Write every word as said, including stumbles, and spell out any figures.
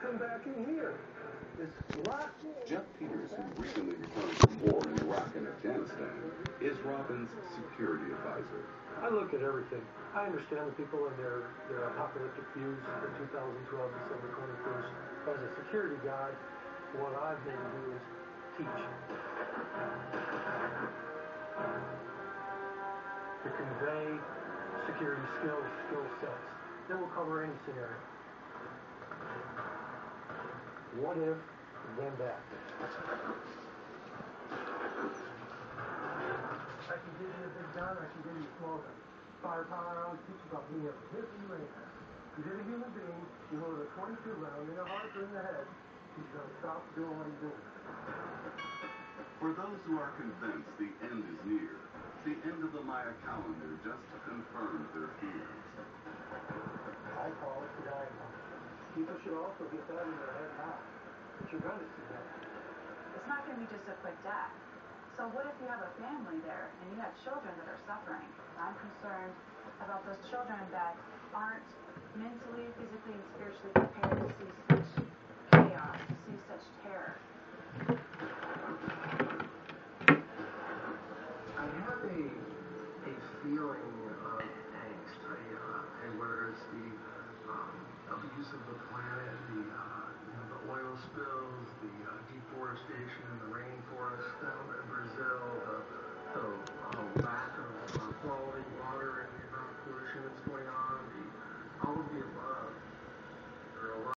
Come back in here. It's locked in. Jeff Peters, who recently returned from war in Iraq and Afghanistan, is Robin's security advisor. I look at everything. I understand the people and their, their apocalyptic views for two thousand twelve, December twenty-first. As a security guy, what I'm here to do is teach. To convey security skills, skill sets. That will cover any scenario. What if, then that. I can give you a big gun, I can give you a small gun. Firepower, I always teach about being able to hit and range. If you're a human being, you know with a twenty-two round in the heart or in the head, he's going to stop doing what he's doing. For those who are convinced the end is near, the end of the Maya calendar just confirms their fears. I call it the dialogue. People should also get that in their head now. But you're going to see that. It's not going to be just a quick death. So what if you have a family there and you have children that are suffering? I'm concerned about those children that aren't mentally, physically, and spiritually prepared to see such chaos, to see such terror. I have a a feeling of angst. I, uh, and whether it's the um, abuse of the planet, the uh, you know, the oil spills, the uh, deforestation.